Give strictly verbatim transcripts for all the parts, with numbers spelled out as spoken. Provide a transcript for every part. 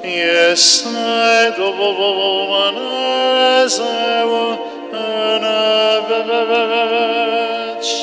este Dumnezeu în veci.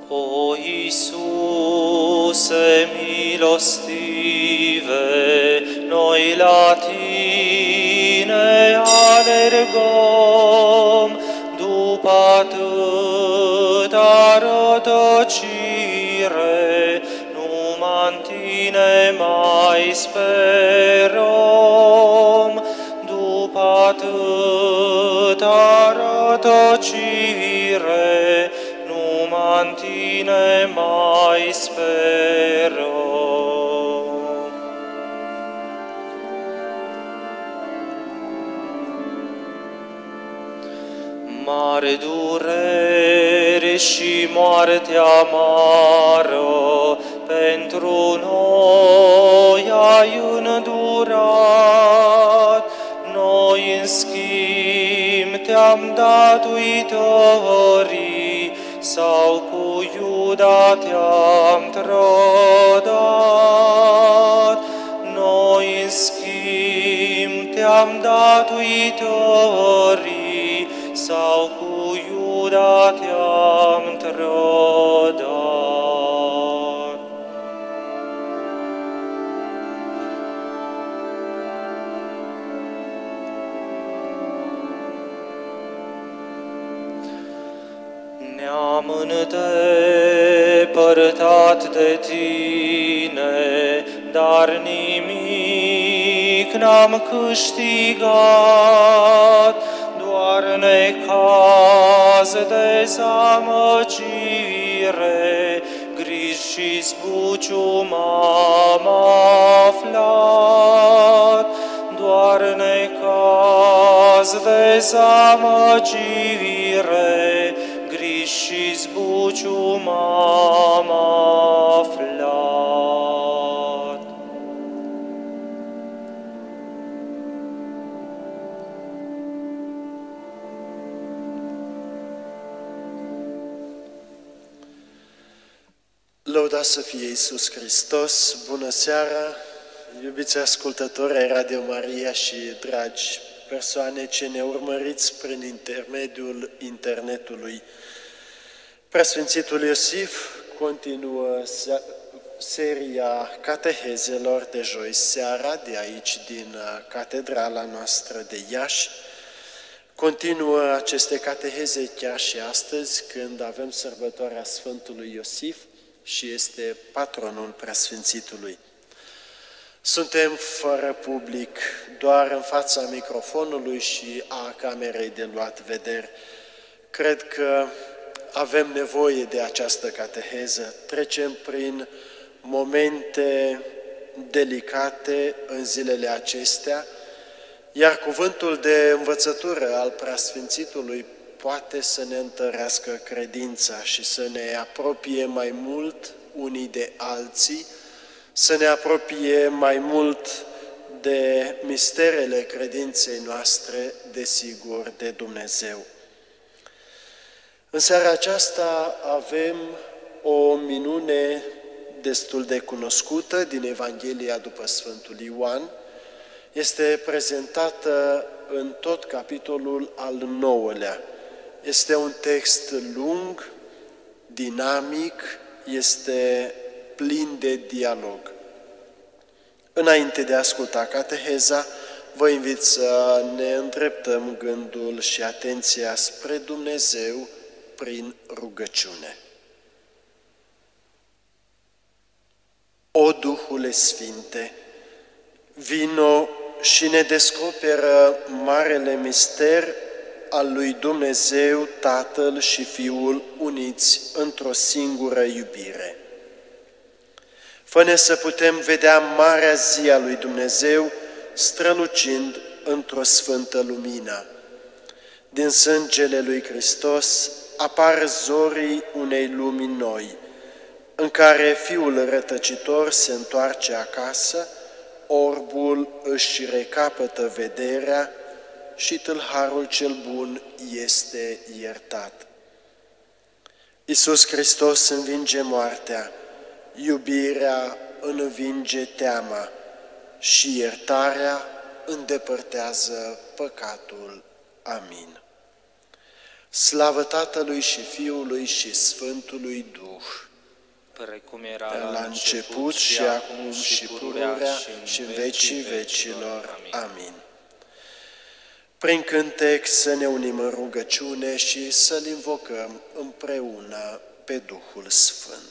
O Iisuse milostive, noi la Tine alergăm, după atâta rătăcire, numai în Tine mai sperăm, după atâta rătăcire, numai în Tine mai sperăm. Mare durere și moartea amară pentru noi ai îndurat, noi în schimb Te-am dat uitării, sau cu Iuda Te-am trădat. Noi în schimb Te-am dat uitării, sau cu Iuda Te-am trădat. Ne-am îndepărtat de Tine, dar nimic n-am câștigat, doar necaz, dezamăgire, griji și zbucium am aflat. Doar necaz, dezamăgire, griji și zbucium am aflat. Lăudați să fie Iisus Hristos! Bună seara, iubiți ascultători ai Radio Maria și dragi persoane ce ne urmăriți prin intermediul internetului. Preasfințitul Iosif continuă seria catehezelor de joi seara de aici din catedrala noastră de Iași. Continuă aceste cateheze chiar și astăzi, când avem sărbătoarea Sfântului Iosif și este patronul Preasfințitului. Suntem fără public, doar în fața microfonului și a camerei de luat vederi. Cred că avem nevoie de această cateheză. Trecem prin momente delicate în zilele acestea, iar cuvântul de învățătură al Preasfințitului poate să ne întărească credința și să ne apropie mai mult unii de alții, să ne apropie mai mult de misterele credinței noastre, desigur, de Dumnezeu. În seara aceasta avem o minune destul de cunoscută din Evanghelia după Sfântul Ioan. Este prezentată în tot capitolul al nouălea. Este un text lung, dinamic, este plin de dialog. Înainte de a asculta cateheza, vă invit să ne îndreptăm gândul și atenția spre Dumnezeu prin rugăciune. O Duhule Sfinte, vino și ne descoperă marele mister al lui Dumnezeu, Tatăl și Fiul uniți într-o singură iubire. Fă-ne să putem vedea marea zi a lui Dumnezeu strălucind într-o sfântă lumină. Din sângele lui Hristos apar zorii unei lumi noi, în care Fiul rătăcitor se întoarce acasă, orbul își recapătă vederea și tâlharul cel bun este iertat. Iisus Hristos învinge moartea, iubirea învinge teama și iertarea îndepărtează păcatul. Amin. Slavă Tatălui și Fiului și Sfântului Duh, precum era de la început și acum și pururea și în vecii vecilor. Amin. Prin cântec să ne unim în rugăciune și să-L invocăm împreună pe Duhul Sfânt.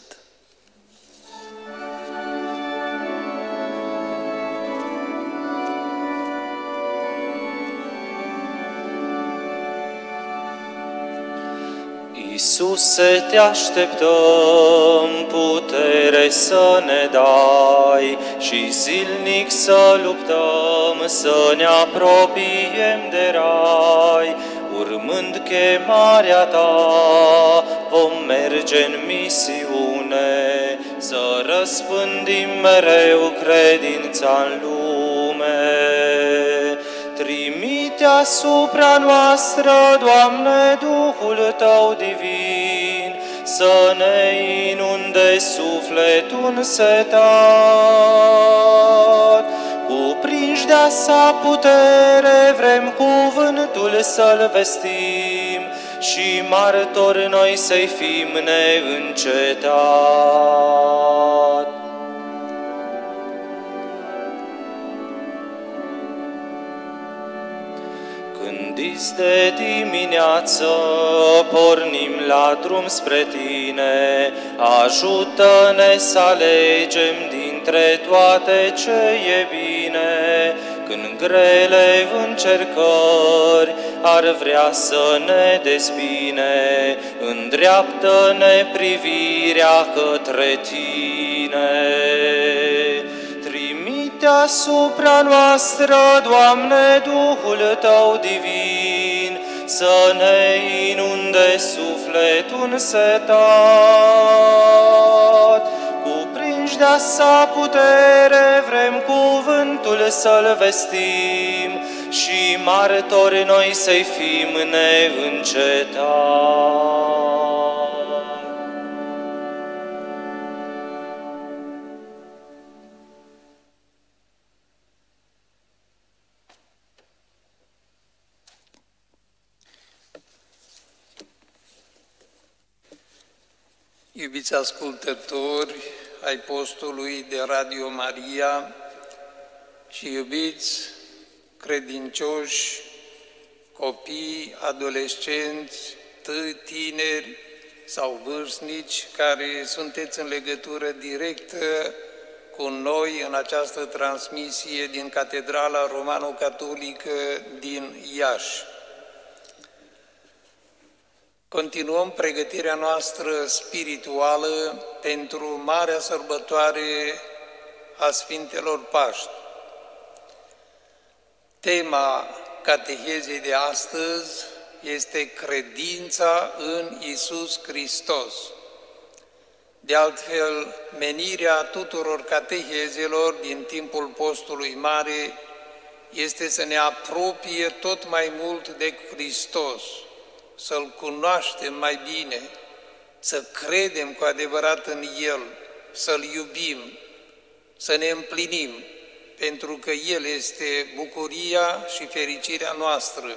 Iisuse, te așteptăm, putere să ne dai și zilnic să luptăm, să ne apropiem de rai. Urmând chemarea ta, vom merge în misiune, să răspândim mereu credința în lume. Trimite asupra noastră, Doamne, Duhul Tău divin, să ne inunde sufletul însetat. Cuprinși de-a sa putere, vrem cuvântul să-L vestim și martori noi să-i fim neîncetat. Dis de dimineață, pornim la drum spre Tine, ajută-ne să alegem dintre toate ce e bine, când grele încercări ar vrea să ne dezbine, îndreaptă-ne privirea către Tine. Asupra noastră, Doamne, Duhul Tău divin, să ne inunde sufletul însetat. Cuprinși de-a sa putere, vrem cuvântul să-L vestim și martori noi să-i fim neîncetat. Iubiți ascultători ai postului de Radio Maria și iubiți credincioși, copii, adolescenți, tineri sau vârstnici care sunteți în legătură directă cu noi în această transmisie din Catedrala Romano-Catolică din Iași. Continuăm pregătirea noastră spirituală pentru marea sărbătoare a Sfintelor Paști. Tema catehezei de astăzi este credința în Iisus Hristos. De altfel, menirea tuturor catehezelor din timpul postului mare este să ne apropie tot mai mult de Hristos, să-L cunoaștem mai bine, să credem cu adevărat în El, să-L iubim, să ne împlinim, pentru că El este bucuria și fericirea noastră.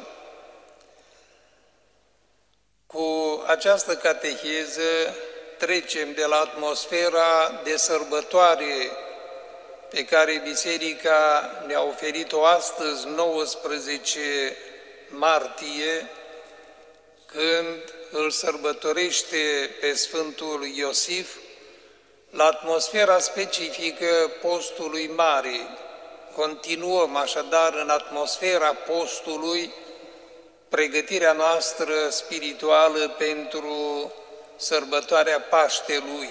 Cu această cateheză trecem de la atmosfera de sărbătoare pe care Biserica ne-a oferit-o astăzi, nouăsprezece martie, când îl sărbătorește pe Sfântul Iosif, la atmosfera specifică postului mare. Continuăm așadar în atmosfera postului pregătirea noastră spirituală pentru sărbătoarea Paștelui.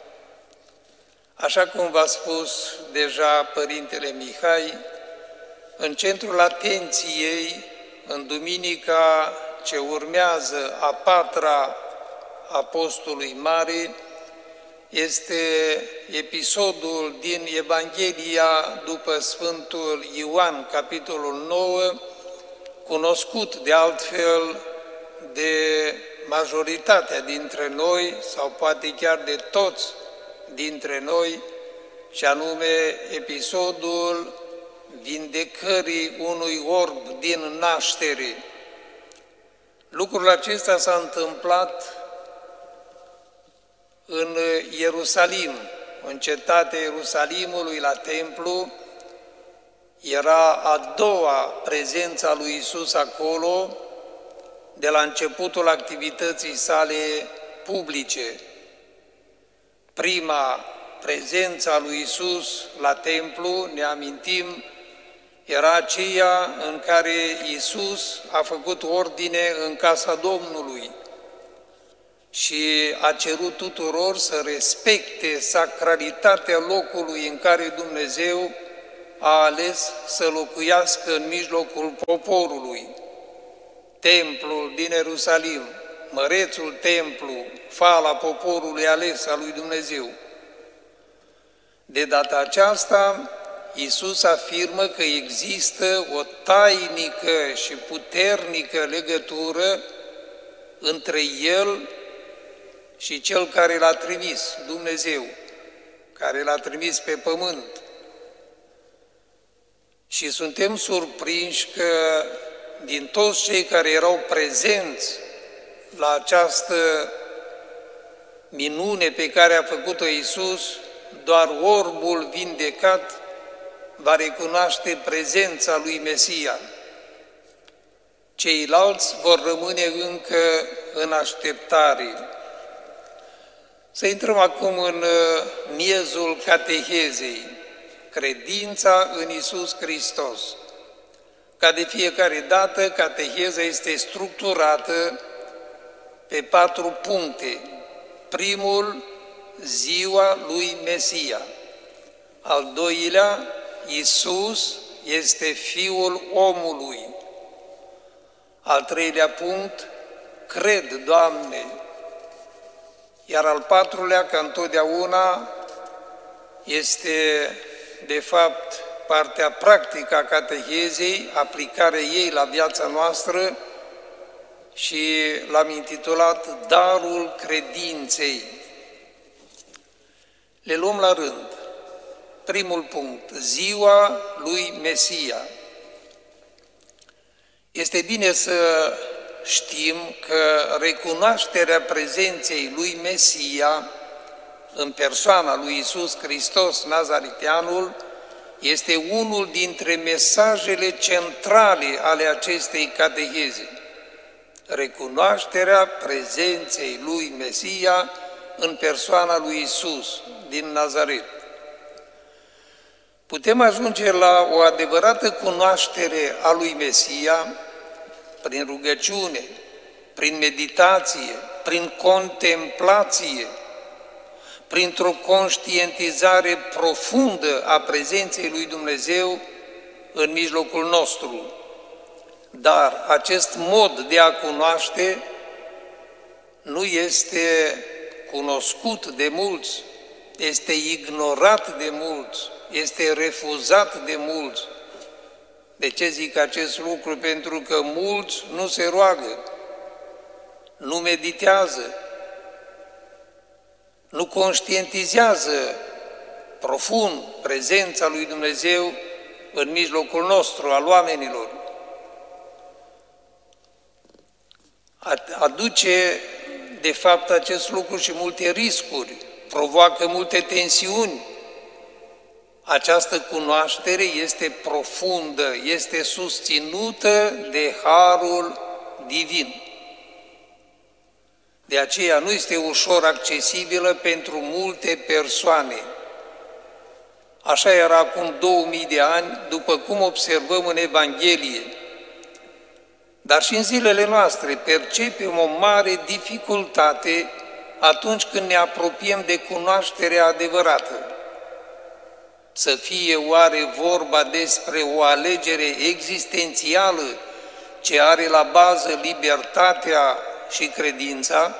Așa cum v-a spus deja Părintele Mihai, în centrul atenției, în duminica ce urmează a patra a postului mare, este episodul din Evanghelia după Sfântul Ioan, capitolul nouă, cunoscut de altfel de majoritatea dintre noi, sau poate chiar de toți dintre noi, și anume episodul vindecării unui orb din naștere. Lucrul acesta s-a întâmplat în Ierusalim, în cetatea Ierusalimului, la templu. Era a doua prezență a lui Iisus acolo, de la începutul activității sale publice. Prima prezență a lui Iisus la templu, ne amintim, era aceea în care Iisus a făcut ordine în casa Domnului și a cerut tuturor să respecte sacralitatea locului în care Dumnezeu a ales să locuiască în mijlocul poporului. Templul din Ierusalim, mărețul templu, fala poporului ales al lui Dumnezeu. De data aceasta, Iisus afirmă că există o tainică și puternică legătură între El și Cel care L-a trimis, Dumnezeu, care L-a trimis pe pământ. Și suntem surprinși că din toți cei care erau prezenți la această minune pe care a făcut-o Iisus, doar orbul vindecat va recunoaște prezența lui Mesia. Ceilalți vor rămâne încă în așteptare. Să intrăm acum în miezul catehezei, credința în Iisus Hristos. Ca de fiecare dată, cateheza este structurată pe patru puncte. Primul, ziua lui Mesia. Al doilea, Iisus este Fiul omului. Al treilea punct, cred, Doamne. Iar al patrulea, ca întotdeauna, este, de fapt, partea practică a catehezei, aplicarea ei la viața noastră, și l-am intitulat Darul Credinței. Le luăm la rând. Primul punct, ziua lui Mesia. Este bine să știm că recunoașterea prezenței lui Mesia în persoana lui Iisus Hristos, Nazariteanul, este unul dintre mesajele centrale ale acestei cateheze. Recunoașterea prezenței lui Mesia în persoana lui Iisus din Nazaret. Putem ajunge la o adevărată cunoaștere a lui Mesia prin rugăciune, prin meditație, prin contemplație, printr-o conștientizare profundă a prezenței lui Dumnezeu în mijlocul nostru. Dar acest mod de a cunoaște nu este cunoscut de mulți, este ignorat de mulți, este refuzat de mulți. De ce zic acest lucru? Pentru că mulți nu se roagă, nu meditează, nu conștientizează profund prezența lui Dumnezeu în mijlocul nostru, al oamenilor. Aduce, de fapt, acest lucru și multe riscuri, provoacă multe tensiuni. Această cunoaștere este profundă, este susținută de harul divin. De aceea nu este ușor accesibilă pentru multe persoane. Așa era acum două mii de ani, după cum observăm în Evanghelie. Dar și în zilele noastre percepem o mare dificultate atunci când ne apropiem de cunoașterea adevărată. Să fie oare vorba despre o alegere existențială ce are la bază libertatea și credința?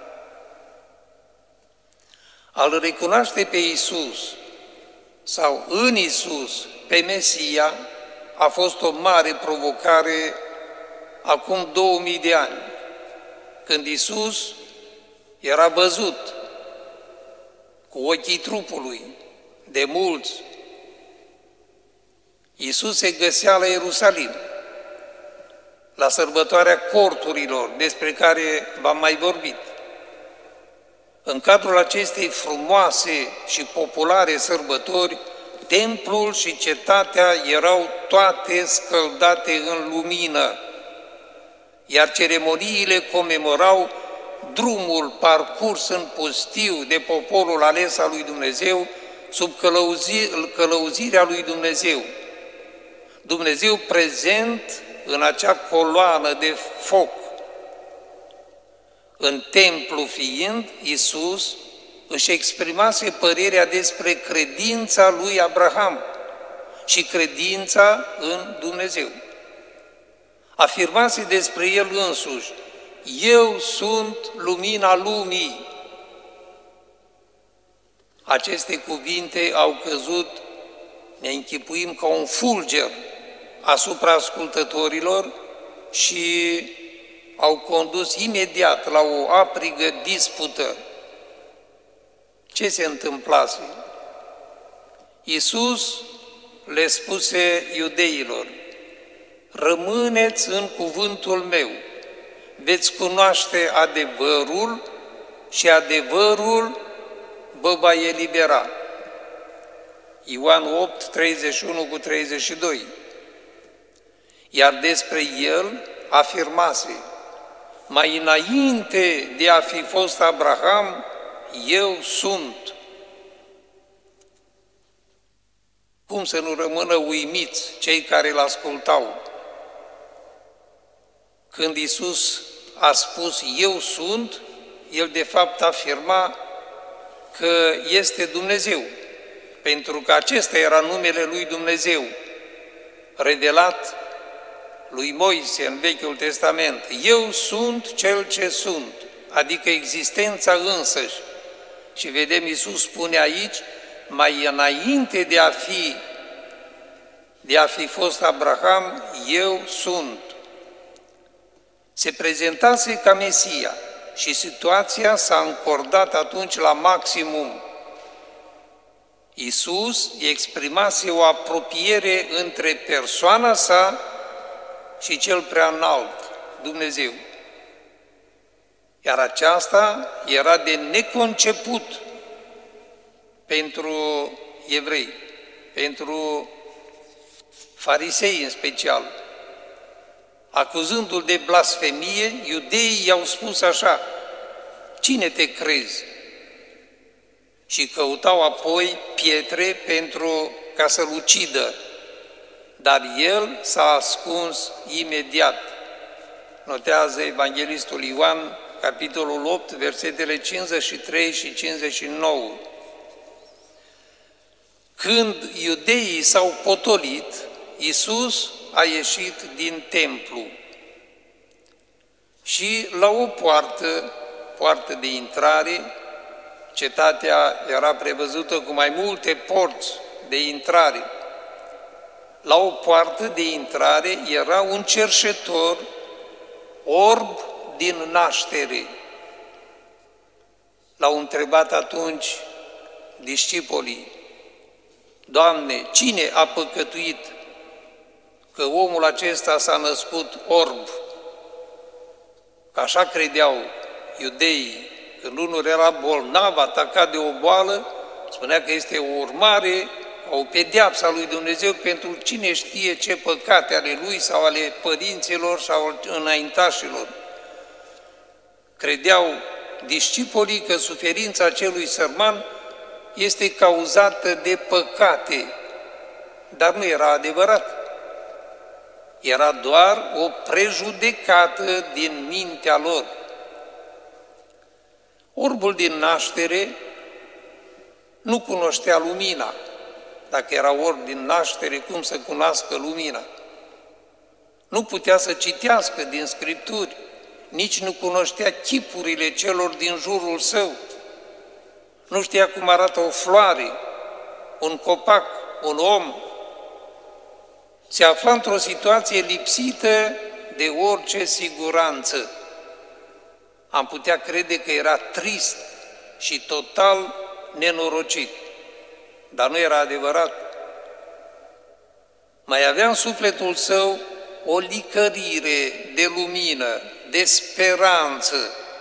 Al recunoaște pe Iisus sau în Iisus pe Mesia a fost o mare provocare acum două mii de ani, când Iisus era văzut cu ochii trupului de mulți. Iisus se găsea la Ierusalim. la sărbătoarea corturilor, despre care v-am mai vorbit. În cadrul acestei frumoase și populare sărbători, templul și cetatea erau toate scăldate în lumină, iar ceremoniile comemorau drumul parcurs în pustiu de poporul ales al lui Dumnezeu sub călăuzi, călăuzirea lui Dumnezeu. Dumnezeu prezent în acea coloană de foc. În templu fiind, Iisus își exprimase părerea despre credința lui Abraham și credința în Dumnezeu. Afirmase despre el însuși: eu sunt lumina lumii. Aceste cuvinte au căzut, ne închipuim, ca un fulger asupra ascultătorilor și au condus imediat la o aprigă dispută. Ce se întâmplase? Iisus le spuse iudeilor: rămâneți în cuvântul meu, veți cunoaște adevărul și adevărul vă va elibera. Ioan opt, treizeci și unu cu treizeci și doi. Iar despre el afirmase: mai înainte de a fi fost Abraham, eu sunt. Cum să nu rămână uimiți cei care îl ascultau? Când Iisus a spus eu sunt, el de fapt afirma că este Dumnezeu, pentru că acesta era numele lui Dumnezeu, revelat lui Moise în Vechiul Testament. Eu sunt cel ce sunt, adică existența însăși. Și vedem, Iisus spune aici, mai înainte de a fi, de a fi fost Abraham, eu sunt. Se prezentase ca Mesia și situația s-a încordat atunci la maximum. Iisus exprimase o apropiere între persoana sa și cel prea înalt, Dumnezeu. Iar aceasta era de neconceput pentru evrei, pentru farisei în special. Acuzându-l de blasfemie, iudeii i-au spus așa: cine te crezi? Și căutau apoi pietre pentru ca să-l ucidă, dar el s-a ascuns imediat. Notează evanghelistul Ioan, capitolul opt, versetele cincizeci și trei și cincizeci și nouă. Când iudeii s-au potolit, Iisus a ieșit din templu și la o poartă, poartă de intrare, cetatea era prevăzută cu mai multe porți de intrare. La o poartă de intrare era un cerșetor orb din naștere. L-au întrebat atunci discipolii: Doamne, cine a păcătuit că omul acesta s-a născut orb? Că așa credeau iudeii, când unul era bolnav, atacat de o boală, spunea că este o urmare, o pedeapsă a lui Dumnezeu pentru cine știe ce păcate ale lui sau ale părinților sau înaintașilor. Credeau discipolii că suferința acelui sărman este cauzată de păcate, dar nu era adevărat. Era doar o prejudecată din mintea lor. Orbul din naștere nu cunoștea lumina. Dacă era orb din naștere, cum să cunoască lumina? Nu putea să citească din Scripturi, nici nu cunoștea chipurile celor din jurul său. Nu știa cum arată o floare, un copac, un om. Se afla într-o situație lipsită de orice siguranță. Am putea crede că era trist și total nenorocit, dar nu era adevărat. Mai avea în sufletul său o licărire de lumină, de speranță.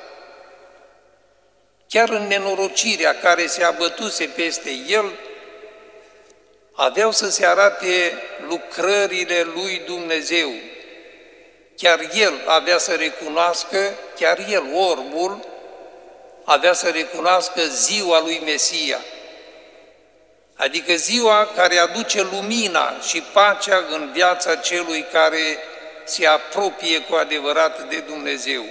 Chiar în nenorocirea care se abătuse peste el, aveau să se arate lucrările lui Dumnezeu. Chiar el avea să recunoască, chiar el, orbul, avea să recunoască ziua lui Mesia, adică ziua care aduce lumina și pacea în viața celui care se apropie cu adevărat de Dumnezeu.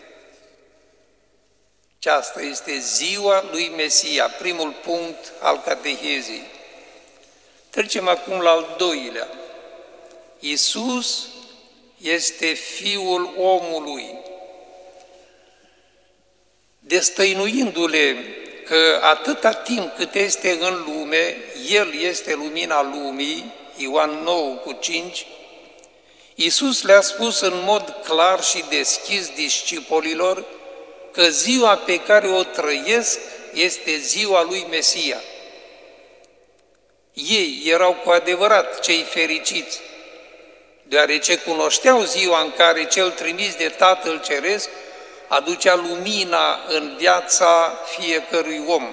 Aceasta este ziua lui Mesia, primul punct al catehezei. Trecem acum la al doilea. Iisus este Fiul omului. Destăinuindu-le că atâta timp cât este în lume, El este lumina lumii, Ioan nouă cu cinci, Iisus le-a spus în mod clar și deschis discipolilor că ziua pe care o trăiesc este ziua lui Mesia. Ei erau cu adevărat cei fericiți, deoarece cunoșteau ziua în care cel trimis de Tatăl Ceresc aducea lumina în viața fiecărui om.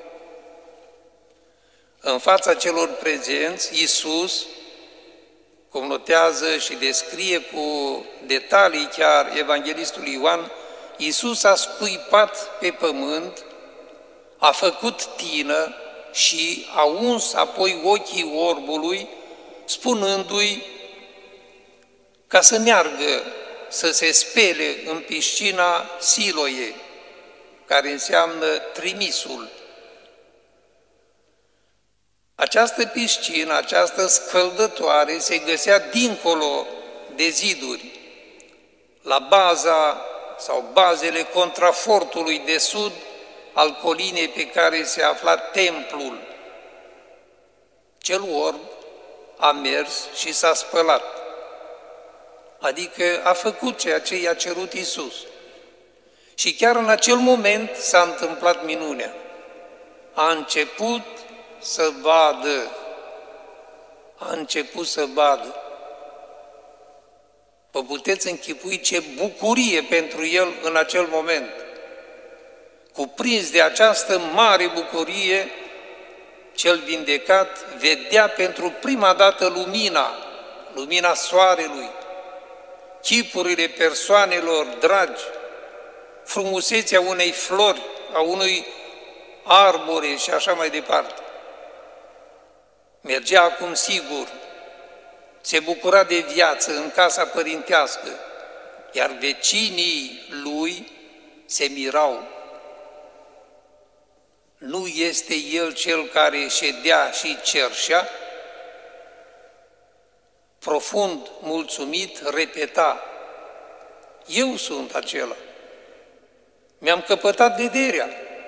În fața celor prezenți, Iisus, cum notează și descrie cu detalii chiar evanghelistul Ioan, Iisus a scuipat pe pământ, a făcut tină și a uns apoi ochii orbului, spunându-i ca să meargă, să se spele în piscina Siloe, care înseamnă trimisul. Această piscină, această scăldătoare se găsea dincolo de ziduri, la baza sau bazele contrafortului de sud al colinei pe care se afla templul. Cel orb a mers și s-a spălat, adică a făcut ceea ce i-a cerut Iisus. Și chiar în acel moment s-a întâmplat minunea. A început să vadă, a început să vadă. Vă puteți închipui ce bucurie pentru el în acel moment. Cuprins de această mare bucurie, cel vindecat vedea pentru prima dată lumina, lumina soarelui, chipurile persoanelor dragi, frumusețea unei flori, a unui arbore și așa mai departe. Mergea acum sigur, se bucura de viață în casa părintească, iar vecinii lui se mirau. Nu este el cel care ședea și cerșea? Profund mulțumit, repeta: eu sunt acela. Mi-am căpătat vederea.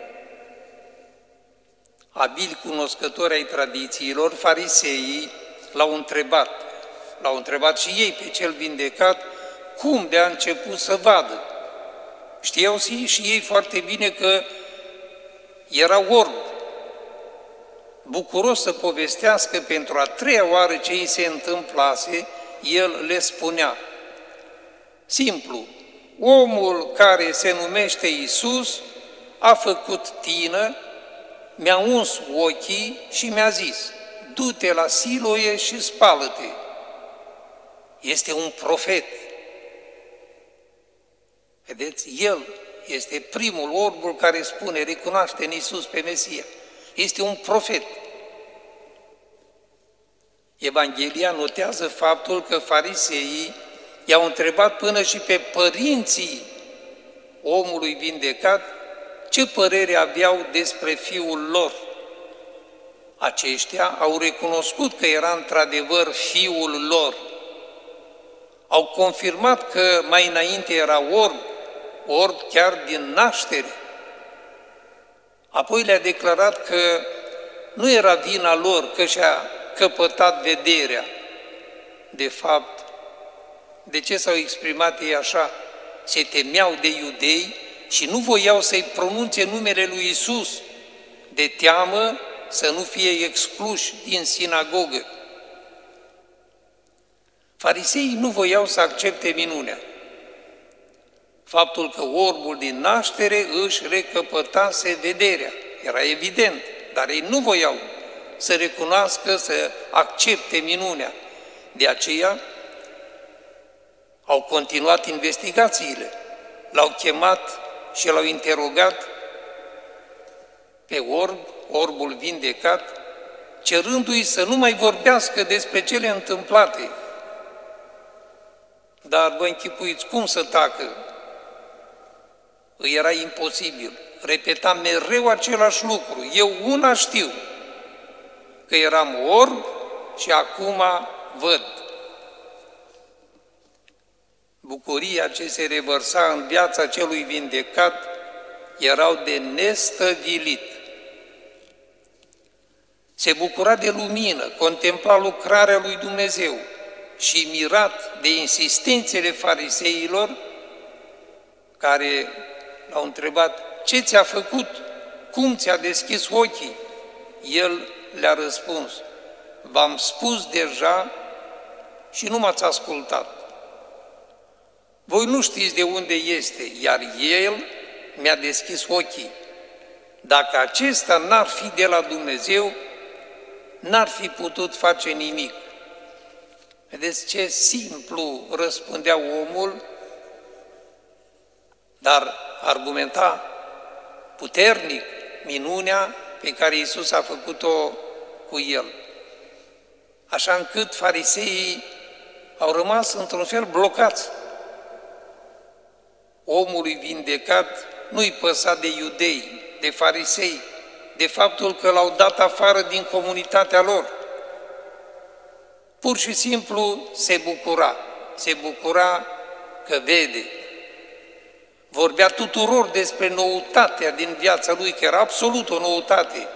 Abili cunoscători ai tradițiilor, fariseii l-au întrebat, l-au întrebat și ei pe cel vindecat cum de a început să vadă. Știau și ei foarte bine că era orb, bucuros să povestească pentru a treia oară ce îi se întâmplase, el le spunea: simplu, omul care se numește Iisus a făcut tină, mi-a uns ochii și mi-a zis: du-te la Siloe și spală-te. Este un profet. Vedeți, el este primul orbul care spune, recunoaște în Iisus pe Mesia. Este un profet. Evanghelia notează faptul că fariseii i-au întrebat până și pe părinții omului vindecat ce părere aveau despre fiul lor. Aceștia au recunoscut că era într-adevăr fiul lor. Au confirmat că mai înainte era orb, orb chiar din naștere. Apoi le-a declarat că nu era vina lor că și-a căpătat vederea. De fapt, de ce s-au exprimat ei așa? Se temeau de iudei și nu voiau să-i pronunțe numele lui Iisus, de teamă să nu fie excluși din sinagogă. Fariseii nu voiau să accepte minunea. Faptul că orbul din naștere își recăpătase vederea. Era evident, dar ei nu voiau să recunoască, să accepte minunea. De aceea au continuat investigațiile. L-au chemat și l-au interogat pe orb, orbul vindecat, cerându-i să nu mai vorbească despre cele întâmplate. Dar vă închipuiți cum să tacă? Îi era imposibil. Repeta mereu același lucru. Eu una știu, că eram orb și acum văd. Bucuria ce se revărsa în viața celui vindecat erau de nestăvilit. Se bucura de lumină, contempla lucrarea lui Dumnezeu și, mirat de insistențele fariseilor, care l-au întrebat: ce ți-a făcut? Cum ți-a deschis ochii? El le-a răspuns: v-am spus deja și nu m-ați ascultat. Voi nu știți de unde este, iar El mi-a deschis ochii. Dacă acesta n-ar fi de la Dumnezeu, n-ar fi putut face nimic. Vedeți ce simplu răspundea omul, dar argumenta puternic minunea pe care Iisus a făcut-o cu el. Așa încât fariseii au rămas într-un fel blocați. Omului vindecat nu-i păsa de iudei, de farisei, de faptul că l-au dat afară din comunitatea lor. Pur și simplu se bucura, se bucura că vede. Vorbea tuturor despre noutatea din viața lui, că era absolut o noutate.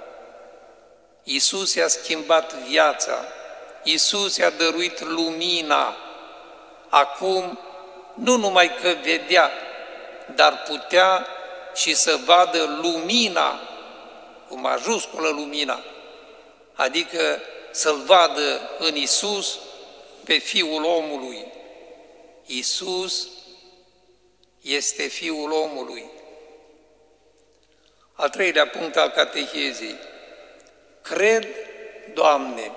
Iisus i-a schimbat viața, Iisus i-a dăruit lumina. Acum, nu numai că vedea, dar putea și să vadă lumina, cu majusculă lumina, adică să-L vadă în Iisus pe Fiul omului. Iisus este Fiul omului. Al treilea punct al catehezei. Cred, Doamne.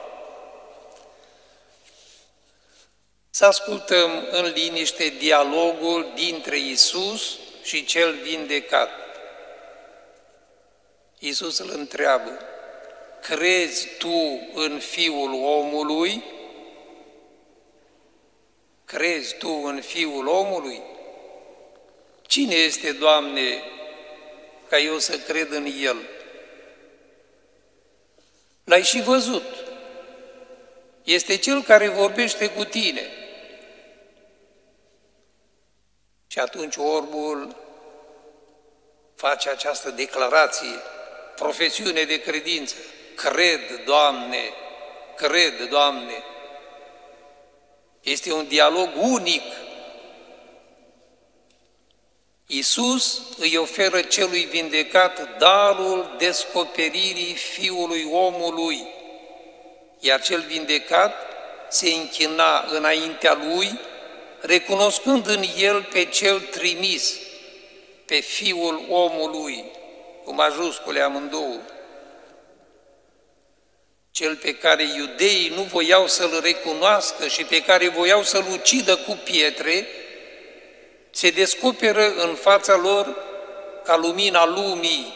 Să ascultăm în liniște dialogul dintre Iisus și cel vindecat. Iisus îl întreabă: crezi tu în Fiul omului? Crezi tu în Fiul omului? Cine este, Doamne, ca eu să cred în El? L-ai și văzut. Este Cel care vorbește cu tine. Și atunci orbul face această declarație, profesiune de credință: cred, Doamne, cred, Doamne. Este un dialog unic. Iisus îi oferă celui vindecat darul descoperirii Fiului omului, iar cel vindecat se închina înaintea lui, recunoscând în el pe cel trimis, pe Fiul omului, cu majuscule amândouă, cel pe care iudeii nu voiau să-l recunoască și pe care voiau să-l ucidă cu pietre, se descoperă în fața lor ca lumina lumii.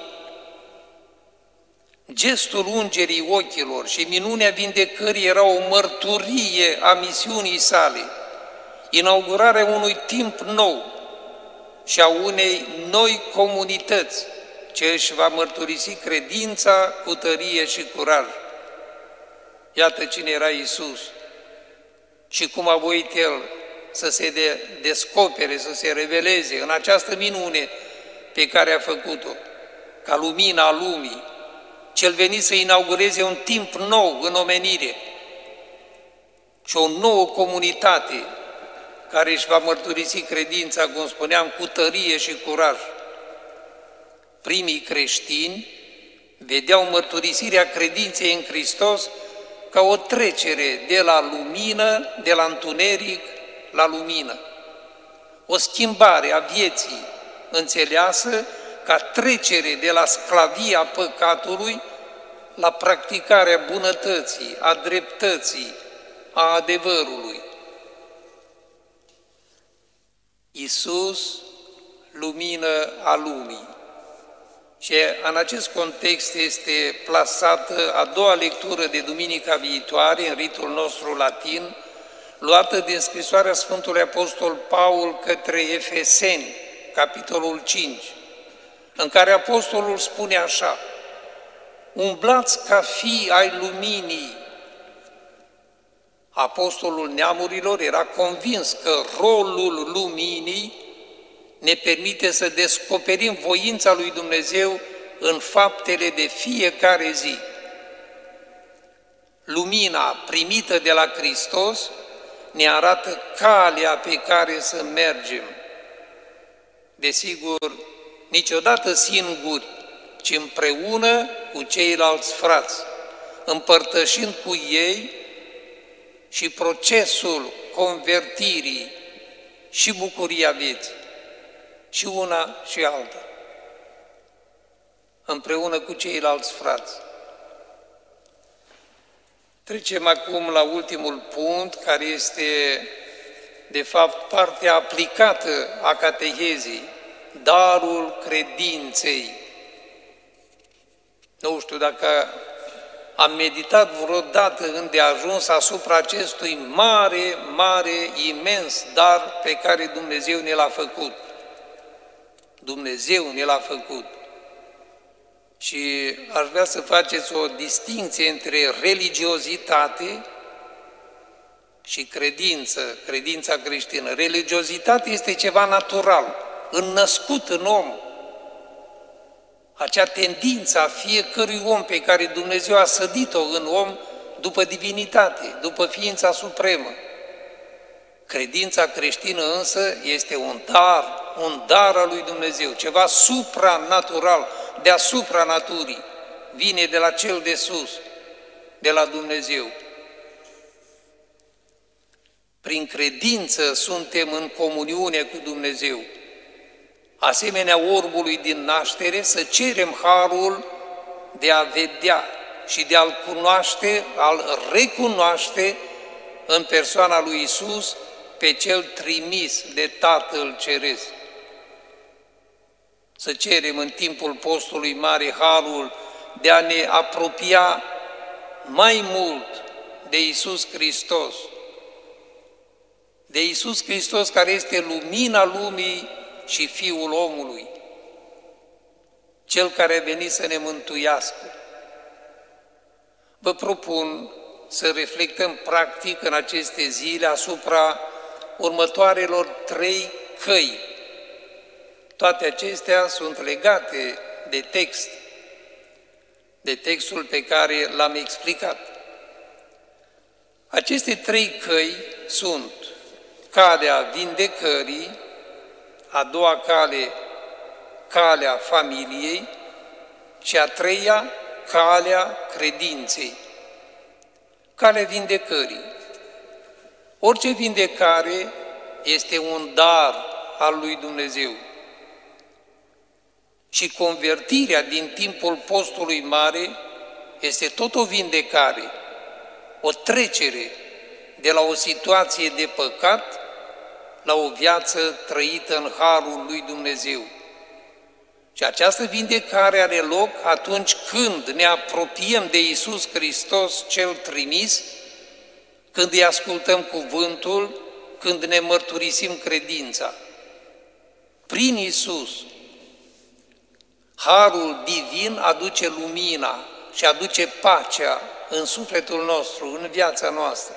Gestul ungerii ochilor și minunea vindecării era o mărturie a misiunii sale, inaugurarea unui timp nou și a unei noi comunități, ce își va mărturisi credința cu tărie și curaj. Iată cine era Iisus și cum a voit El să se de descopere, să se reveleze în această minune pe care a făcut-o, ca lumina lumii, cel venit să inaugureze un timp nou în omenire și o nouă comunitate care își va mărturisi credința, cum spuneam, cu tărie și curaj. Primii creștini vedeau mărturisirea credinței în Hristos ca o trecere de la lumină, de la întuneric la lumină. O schimbare a vieții înțeleasă ca trecere de la sclavia păcatului la practicarea bunătății, a dreptății, a adevărului. Iisus, lumină a lumii. Și în acest context este plasată a doua lectură de duminica viitoare, în ritul nostru latin, luată din scrisoarea Sfântului Apostol Paul către Efeseni, capitolul cinci, în care Apostolul spune așa: umblați ca fii ai luminii. Apostolul neamurilor era convins că rolul luminii ne permite să descoperim voința lui Dumnezeu în faptele de fiecare zi. Lumina primită de la Hristos ne arată calea pe care să mergem. Desigur, niciodată singuri, ci împreună cu ceilalți frați, împărtășind cu ei și procesul convertirii și bucuria vieții, și una și alta, împreună cu ceilalți frați. Trecem acum la ultimul punct, care este, de fapt, partea aplicată a catehezii, darul credinței. Nu știu dacă am meditat vreodată îndeajuns asupra acestui mare, mare, imens dar pe care Dumnezeu ne l-a făcut. Dumnezeu ne l-a făcut. Și aș vrea să faceți o distinție între religiozitate și credință, credința creștină. Religiozitatea este ceva natural, înnăscut în om. Acea tendință a fiecărui om pe care Dumnezeu a sădit-o în om după divinitate, după ființa supremă. Credința creștină însă este un dar, un dar al lui Dumnezeu, ceva supranatural, deasupra naturii, vine de la cel de sus, de la Dumnezeu. Prin credință suntem în comuniune cu Dumnezeu. Asemenea orbului din naștere, să cerem harul de a vedea și de a-L cunoaște, a-L recunoaște în persoana lui Iisus pe Cel trimis de Tatăl Ceresc. Să cerem în timpul postului mare harul de a ne apropia mai mult de Iisus Hristos, de Iisus Hristos care este lumina lumii și Fiul omului, Cel care a venit să ne mântuiască. Vă propun să reflectăm practic în aceste zile asupra următoarelor trei căi. Toate acestea sunt legate de text, de textul pe care l-am explicat. Aceste trei căi sunt calea vindecării, a doua cale, calea familiei și a treia, calea credinței. Calea vindecării. Orice vindecare este un dar al lui Dumnezeu. Și convertirea din timpul postului mare este tot o vindecare, o trecere de la o situație de păcat la o viață trăită în harul lui Dumnezeu. Și această vindecare are loc atunci când ne apropiem de Iisus Hristos cel trimis, când îi ascultăm cuvântul, când ne mărturisim credința. Prin Iisus, harul divin aduce lumina și aduce pacea în sufletul nostru, în viața noastră.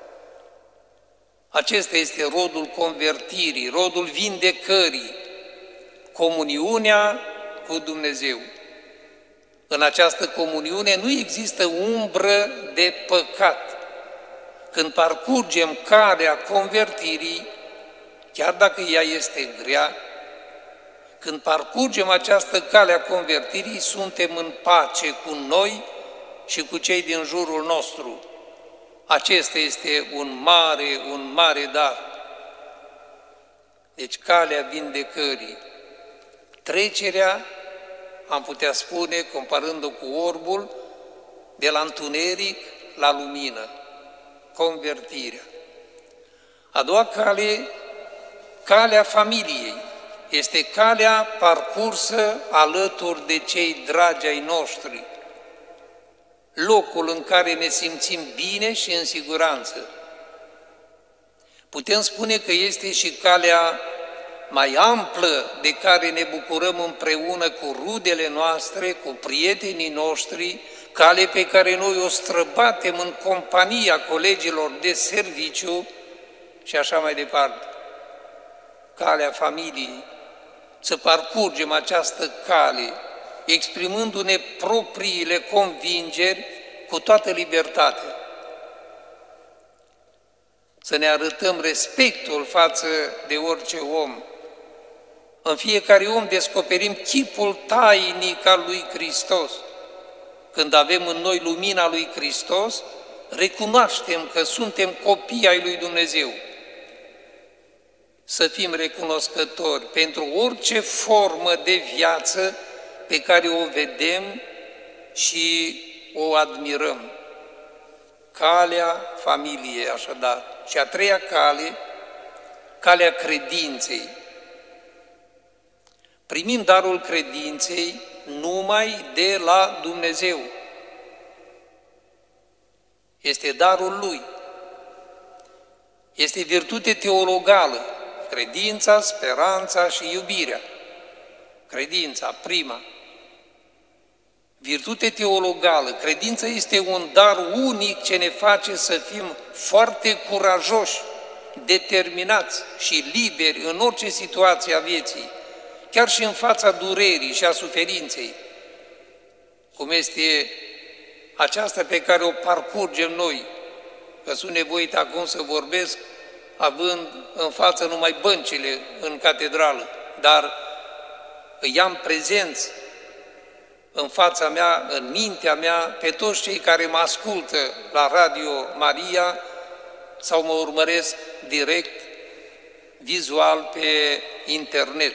Acesta este rodul convertirii, rodul vindecării, comuniunea cu Dumnezeu. În această comuniune nu există umbră de păcat. Când parcurgem calea convertirii, chiar dacă ea este grea, când parcurgem această cale a convertirii, suntem în pace cu noi și cu cei din jurul nostru, Acesta este un mare, un mare dar. Deci calea vindecării. Trecerea, am putea spune, comparând-o cu orbul, de la întuneric la lumină. Convertirea. A doua cale, calea familiei. Este calea parcursă alături de cei dragi ai noștri. Locul în care ne simțim bine și în siguranță. Putem spune că este și calea mai amplă de care ne bucurăm împreună cu rudele noastre, cu prietenii noștri, cale pe care noi o străbatem în compania colegilor de serviciu și așa mai departe. Calea familiei. Să parcurgem această cale, exprimându-ne propriile convingeri cu toată libertatea. Să ne arătăm respectul față de orice om. În fiecare om descoperim chipul tainic al lui Hristos. Când avem în noi lumina lui Hristos, recunoaștem că suntem copii ai lui Dumnezeu. Să fim recunoscători pentru orice formă de viață pe care o vedem și o admirăm. Calea familiei, așadar. Și a treia cale, calea credinței. Primim darul credinței numai de la Dumnezeu. Este darul Lui. Este virtute teologală, credința, speranța și iubirea. Credința, prima. Virtute teologală, credința este un dar unic ce ne face să fim foarte curajoși, determinați și liberi în orice situație a vieții, chiar și în fața durerii și a suferinței, cum este aceasta pe care o parcurgem noi, că sunt nevoit acum să vorbesc având în față numai băncile în catedrală, dar îi am prezenți în fața mea, în mintea mea, pe toți cei care mă ascultă la Radio Maria sau mă urmăresc direct, vizual, pe internet.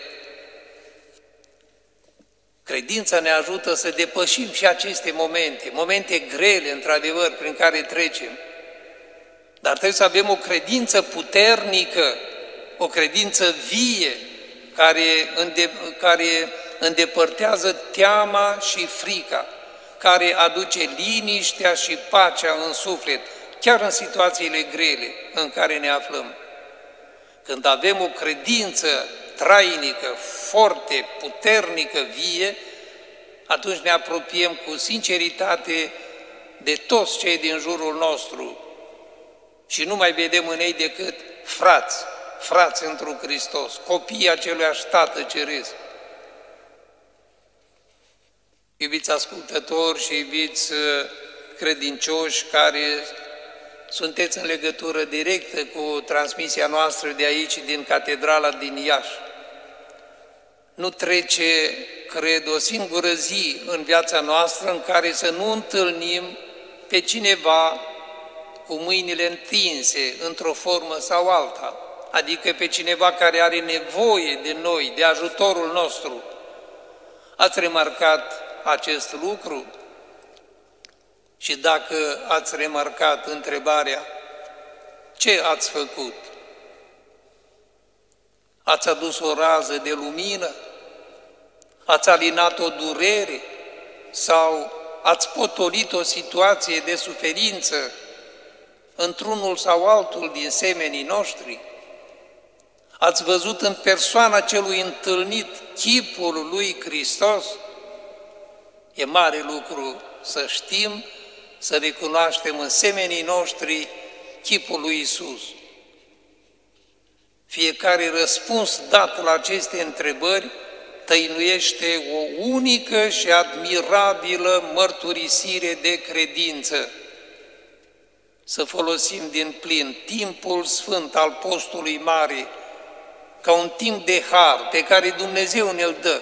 Credința ne ajută să depășim și aceste momente, momente grele, într-adevăr, prin care trecem. Dar trebuie să avem o credință puternică, o credință vie, care, înde, care îndepărtează teama și frica, care aduce liniștea și pacea în suflet, chiar în situațiile grele în care ne aflăm. Când avem o credință trainică, forte, puternică, vie, atunci ne apropiem cu sinceritate de toți cei din jurul nostru și nu mai vedem în ei decât frați, frați într-un Hristos, copiii aceluiași Tată Ceresc. Iubiți ascultători și iubiți credincioși care sunteți în legătură directă cu transmisia noastră de aici, din Catedrala din Iași. Nu trece, cred, o singură zi în viața noastră în care să nu întâlnim pe cineva cu mâinile întinse într-o formă sau alta, adică pe cineva care are nevoie de noi, de ajutorul nostru. Ați remarcat acest lucru? Și dacă ați remarcat întrebarea, ce ați făcut? Ați adus o rază de lumină? Ați alinat o durere? Sau ați potolit o situație de suferință într-unul sau altul din semenii noștri? Ați văzut în persoana celui întâlnit chipul lui Hristos? E mare lucru să știm, să recunoaștem în semenii noștri chipul lui Iisus. Fiecare răspuns dat la aceste întrebări tăinuiește o unică și admirabilă mărturisire de credință. Să folosim din plin timpul sfânt al postului mare ca un timp de har pe care Dumnezeu ne-l dă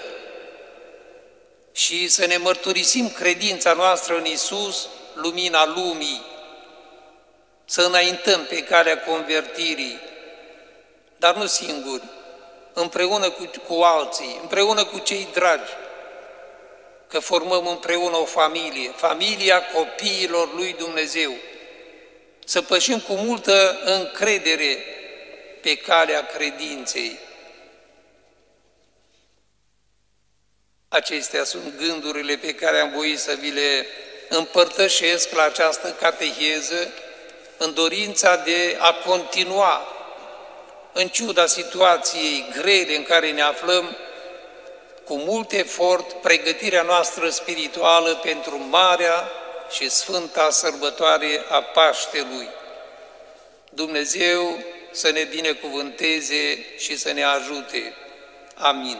și să ne mărturisim credința noastră în Iisus, lumina lumii, să înaintăm pe calea convertirii, dar nu singuri, împreună cu, cu alții, împreună cu cei dragi, că formăm împreună o familie, familia copiilor lui Dumnezeu, să pășim cu multă încredere pe calea credinței. Acestea sunt gândurile pe care am voit să vi le împărtășesc la această cateheză, în dorința de a continua, în ciuda situației grele în care ne aflăm, cu mult efort, pregătirea noastră spirituală pentru marea și sfânta sărbătoare a Paștelui. Dumnezeu să ne binecuvânteze și să ne ajute. Amin.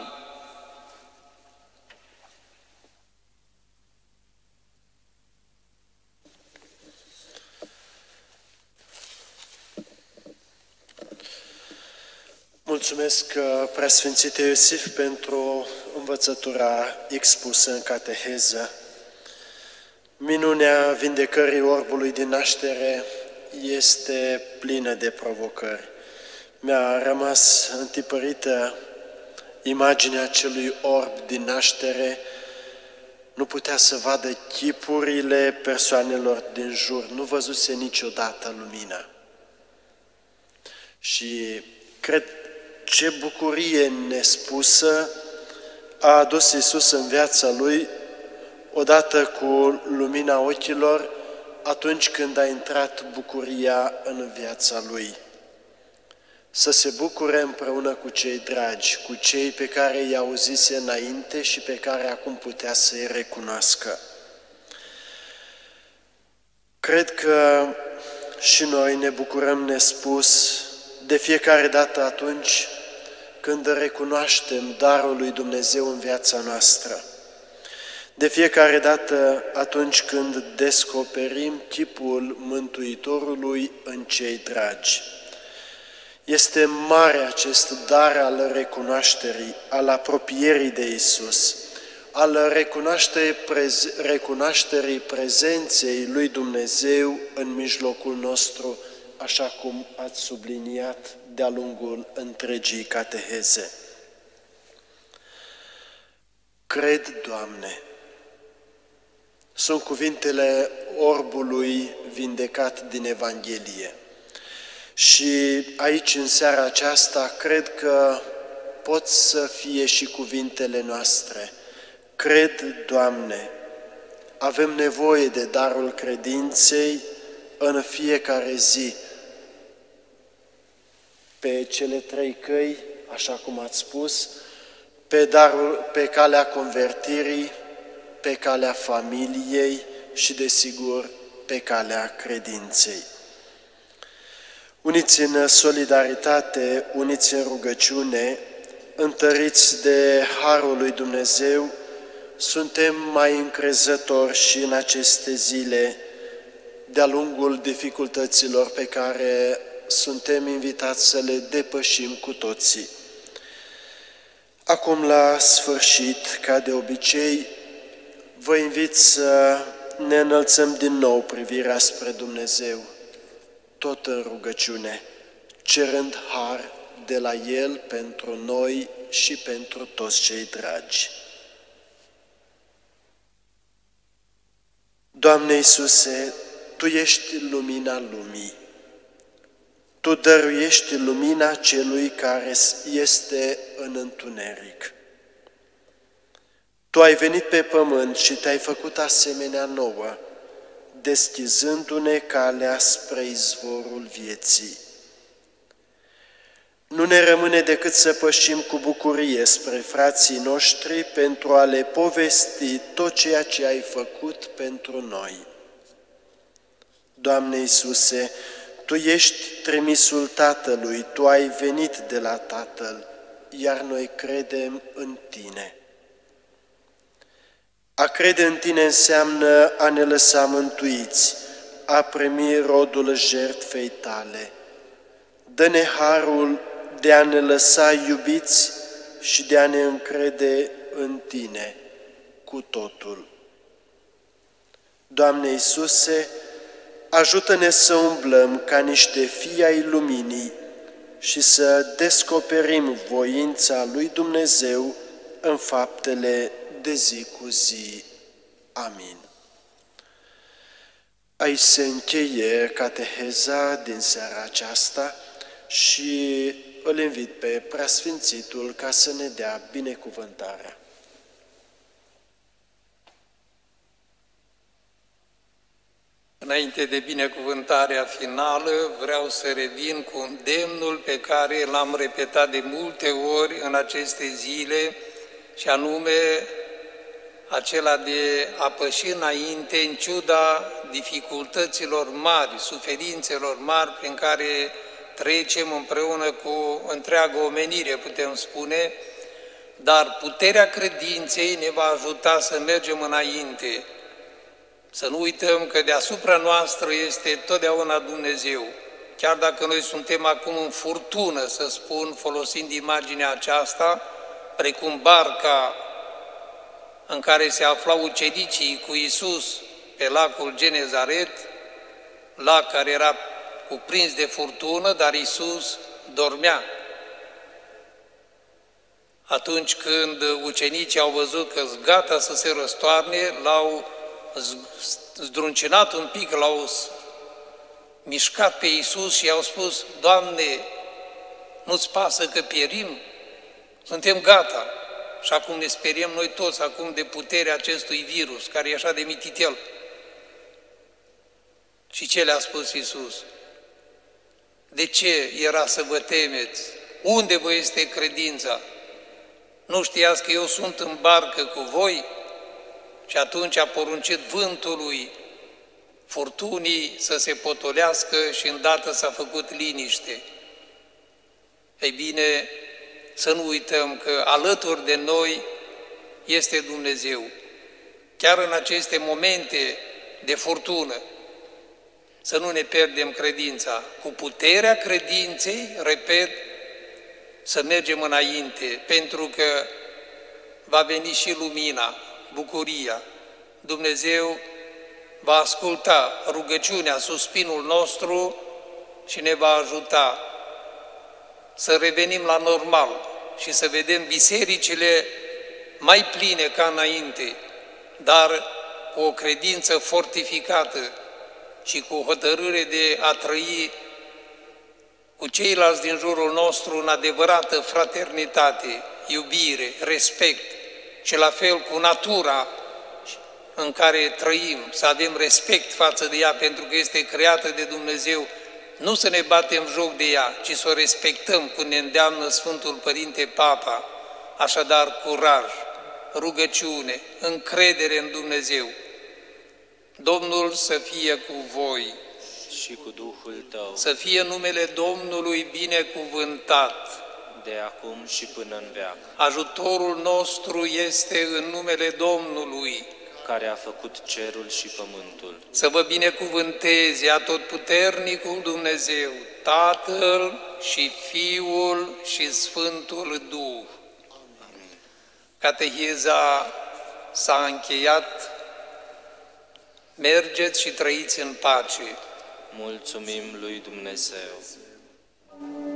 Mulțumesc, Preasfințite Iosif, pentru învățătura expusă în cateheză. Minunea vindecării orbului din naștere este plină de provocări. Mi-a rămas întipărită imaginea acelui orb din naștere, nu putea să vadă chipurile persoanelor din jur, nu văzuse niciodată lumina. Și cred ce bucurie nespusă a adus Iisus în viața Lui, odată cu lumina ochilor, atunci când a intrat bucuria în viața Lui. Să se bucure împreună cu cei dragi, cu cei pe care i-a auzise înainte și pe care acum putea să-i recunoască. Cred că și noi ne bucurăm nespus de fiecare dată atunci când recunoaștem darul lui Dumnezeu în viața noastră. De fiecare dată atunci când descoperim chipul Mântuitorului în cei dragi. Este mare acest dar al recunoașterii, al apropierii de Iisus, al recunoașterii, prez, recunoașterii prezenței lui Dumnezeu în mijlocul nostru, așa cum ați subliniat de-a lungul întregii cateheze. Cred, Doamne, sunt cuvintele orbului vindecat din Evanghelie. Și aici, în seara aceasta, cred că pot să fie și cuvintele noastre. Cred, Doamne, avem nevoie de darul credinței în fiecare zi, pe cele trei căi, așa cum ați spus, pe, darul, pe calea convertirii, pe calea familiei și, desigur, pe calea credinței. Uniți în solidaritate, uniți în rugăciune, întăriți de Harul lui Dumnezeu, suntem mai încrezători și în aceste zile, de-a lungul dificultăților pe care suntem invitați să le depășim cu toții. Acum, la sfârșit, ca de obicei, vă invit să ne înălțăm din nou privirea spre Dumnezeu, tot în rugăciune, cerând har de la El pentru noi și pentru toți cei dragi. Doamne Iisuse, Tu ești lumina lumii. Tu dăruiești lumina celui care este în întuneric. Tu ai venit pe pământ și te-ai făcut asemenea nouă, deschizându-ne calea spre izvorul vieții. Nu ne rămâne decât să pășim cu bucurie spre frații noștri pentru a le povesti tot ceea ce ai făcut pentru noi. Doamne Iisuse, Tu ești trimisul Tatălui, Tu ai venit de la Tatăl, iar noi credem în Tine. A crede în Tine înseamnă a ne lăsa mântuiți, a primi rodul jertfei Tale. Dă-ne harul de a ne lăsa iubiți și de a ne încrede în Tine cu totul. Doamne Iisuse, Ajută-ne să umblăm ca niște fii ai luminii și să descoperim voința lui Dumnezeu în faptele de zi cu zi. Amin. Aici se încheie cateheza din seara aceasta și îl invit pe Preasfințitul ca să ne dea binecuvântarea. Înainte de binecuvântarea finală, vreau să revin cu îndemnul pe care l-am repetat de multe ori în aceste zile, și anume acela de a păși înainte în ciuda dificultăților mari, suferințelor mari prin care trecem împreună cu întreaga omenire, putem spune, dar puterea credinței ne va ajuta să mergem înainte. Să nu uităm că deasupra noastră este totdeauna Dumnezeu. Chiar dacă noi suntem acum în furtună, să spun, folosind imaginea aceasta, precum barca în care se aflau ucenicii cu Iisus pe lacul Genezaret, lac care era cuprins de furtună, dar Iisus dormea. Atunci când ucenicii au văzut că sunt gata să se răstoarne, l-au zdruncinat un pic, l-au mișcat pe Iisus și i-au spus: Doamne, nu-ți pasă că pierim? Suntem gata. Și acum ne speriem noi toți acum de puterea acestui virus, care e așa de mititel. Și ce le-a spus Iisus? De ce era să vă temeți? Unde vă este credința? Nu știați că eu sunt în barcă cu voi? Și atunci a poruncit vântului, furtunii să se potolească și îndată s-a făcut liniște. Ei bine, să nu uităm că alături de noi este Dumnezeu. Chiar în aceste momente de furtună, să nu ne pierdem credința. Cu puterea credinței, repet, să mergem înainte, pentru că va veni și lumina, bucuria. Dumnezeu va asculta rugăciunea, suspinul nostru și ne va ajuta să revenim la normal și să vedem bisericile mai pline ca înainte, dar cu o credință fortificată și cu o hotărâre de a trăi cu ceilalți din jurul nostru în adevărată fraternitate, iubire, respect și la fel cu natura în care trăim, să avem respect față de ea pentru că este creată de Dumnezeu, nu să ne batem joc de ea, ci să o respectăm cum ne îndeamnă Sfântul Părinte Papa. Așadar, curaj, rugăciune, încredere în Dumnezeu. Domnul să fie cu voi și cu Duhul tău, să fie numele Domnului binecuvântat. de acum și până în veac, Ajutorul nostru este în numele Domnului. care a făcut cerul și pământul. Să vă binecuvânteze Atotputernicul Dumnezeu, Tatăl și Fiul și Sfântul Duh. Cateheza s-a încheiat. Mergeți și trăiți în pace. Mulțumim lui Dumnezeu.